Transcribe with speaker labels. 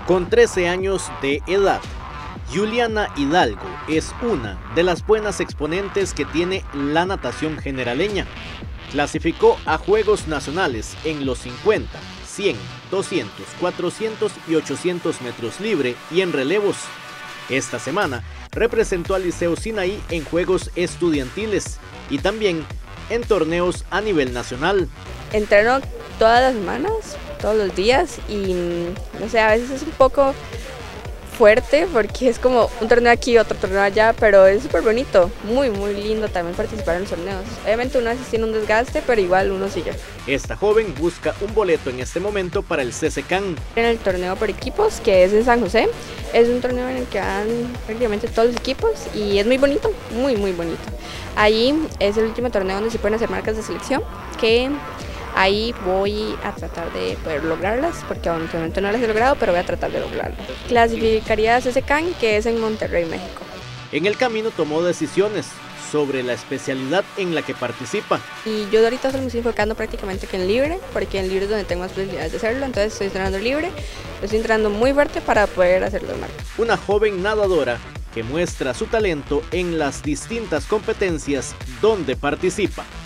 Speaker 1: Con 13 años de edad, Juliana Hidalgo es una de las buenas exponentes que tiene la natación generaleña. Clasificó a Juegos Nacionales en los 50, 100, 200, 400 y 800 metros libre y en relevos. Esta semana representó al Liceo Sinaí en Juegos Estudiantiles y también en torneos a nivel nacional.
Speaker 2: Entreno todas las semanas, todos los días y no sé, a veces es un poco fuerte porque es como un torneo aquí, otro torneo allá, pero es súper bonito, muy lindo también participar en los torneos. Obviamente uno a veces tiene un desgaste, pero igual uno sigue.
Speaker 1: Esta joven busca un boleto en este momento para el CCCAN.
Speaker 2: En el torneo por equipos, que es en San José, es un torneo en el que van prácticamente todos los equipos y es muy bonito, muy bonito. Ahí es el último torneo donde se pueden hacer marcas de selección, que ahí voy a tratar de poder lograrlas, porque aún de momento no las he logrado, pero voy a tratar de lograrlo. Clasificaría a CCCAN, que es en Monterrey, México.
Speaker 1: En el camino tomó decisiones sobre la especialidad en la que participa.
Speaker 2: Y yo ahorita solo me estoy enfocando prácticamente que en libre, porque en libre es donde tengo más posibilidades de hacerlo, entonces estoy entrenando libre, estoy entrenando muy fuerte para poder hacer las marcas.
Speaker 1: Una joven nadadora que muestra su talento en las distintas competencias donde participa.